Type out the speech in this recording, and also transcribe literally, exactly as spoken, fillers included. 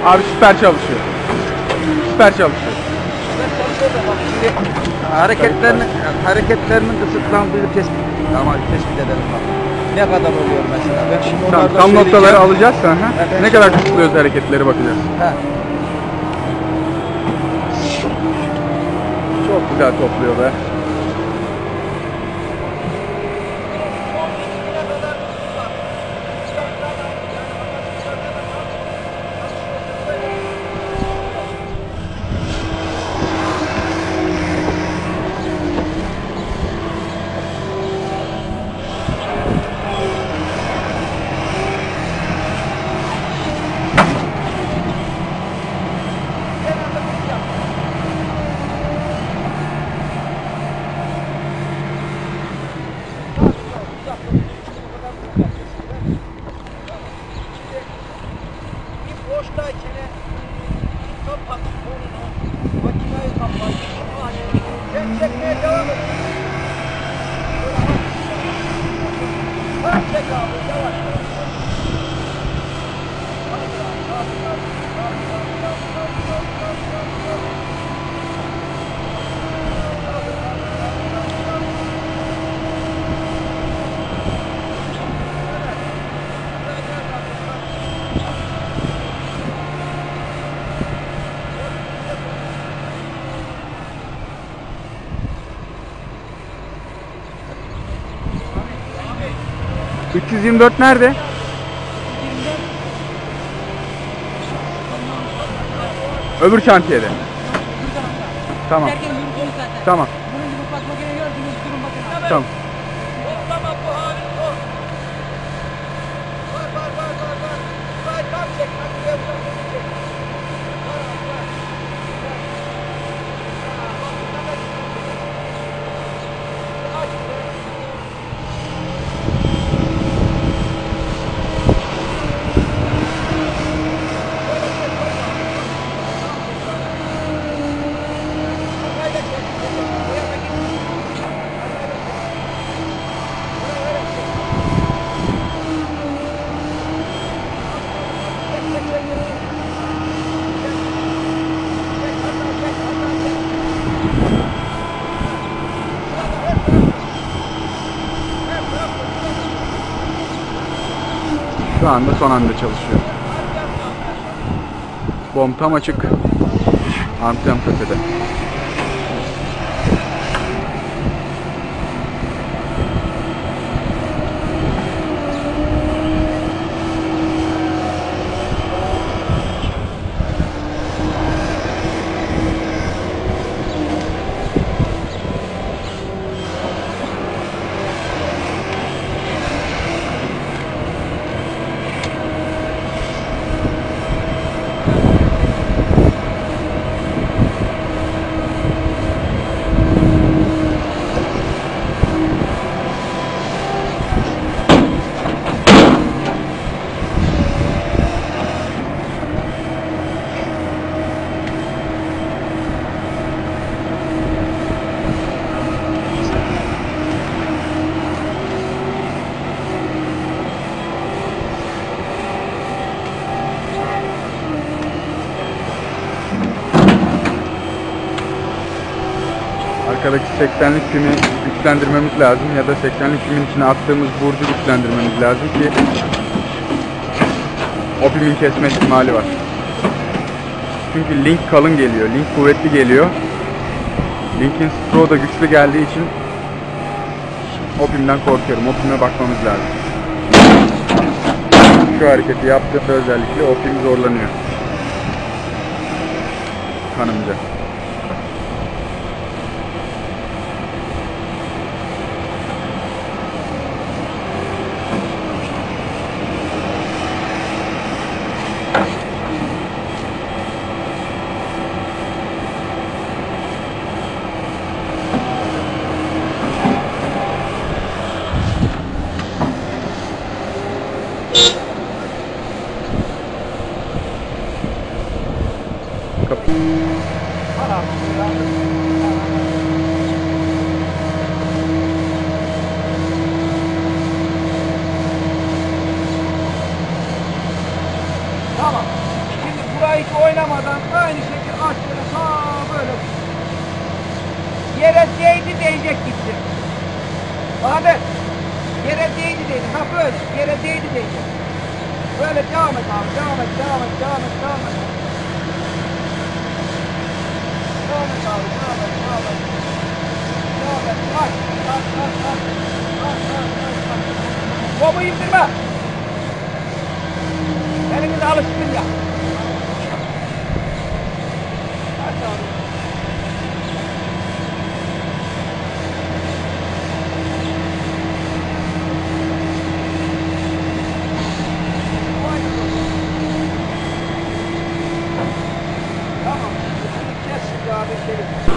Abi süper çalışıyor. Süper çalışıyor. Hareketlerinin, hareketlerinin kısıtlandığını tespit, ama tespit edelim bak. Ne kadar oluyor mesela? Ben şimdi Tamam, onlardan tam noktaları söyleyeceğim. alacağız sana. Ha? Ben Ne kadar kısıtlıyoruz hareketleri bakacağız. Ha. Çok güzel topluyor be. Çekmeye devam et. Çek abi, yavaş yavaş. üç yüz yirmi dört nerede? Öbür şantiyede. Tamam. Tamam. Tamam. Şu anda son anda çalışıyor. Bom tam açık. Antren tepede. Arkadaki seksenlik pimi güçlendirmemiz lazım ya da seksenlik pimin içine attığımız burcu güçlendirmemiz lazım ki o pimin kesme ihtimali var. Çünkü link kalın geliyor, link kuvvetli geliyor. Linkin stroğu da güçlü geldiği için o pimden korkuyorum. O pime bakmamız lazım. Şu hareketi yaptığımda özellikle o pim zorlanıyor. Kanımca. Kapı. Tamam. Şimdi burayı değecek gitti. Bahadır. Yere değdi dedi. Ha böyle. Yere değdi dedi. Böyle devam et abi. Devam et. Devam et. Devam et. Devam et. Devam et abi. Devam et. Devam et. Devam et. Bak. Bak. Bak. Bak. Bak. Bak. Bak. Bobu indirme. Elinize alışkın ya. Aç abi. Tamam. Şimdi kes şu abi.